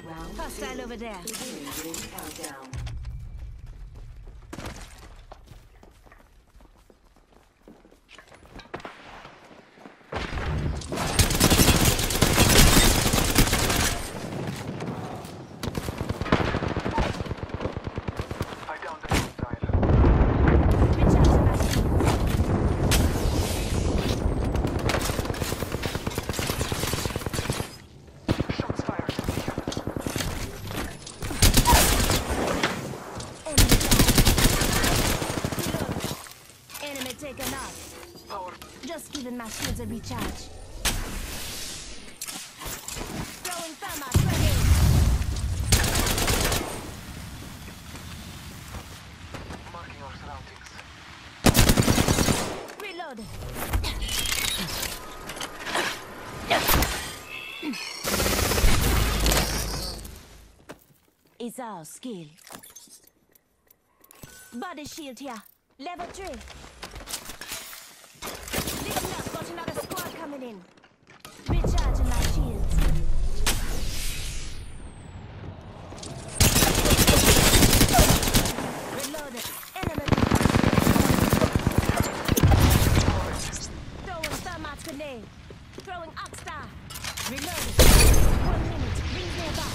Hostile over there. Countdown. Taken out. Just giving my shields a recharge. Throwing thermite grenade. Marking our surroundings. Reload. It's our skill. Body shield here. Level 3. Listen up, got another squad coming in. Recharging my shields. Reloaded. Enemy. Throwing thermite grenade. Throwing Oxstar. Reloaded. 1 minute. Rings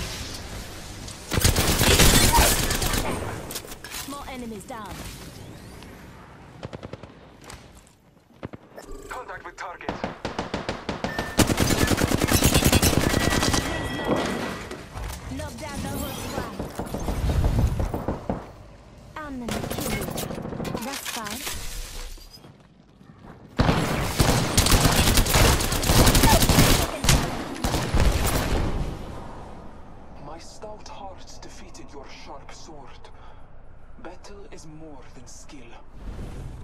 nearby. More enemies down. Contact with target. Knock down the whole squad. I'm gonna kill you. That's fine. My stout heart defeated your sharp sword. Battle is more than skill.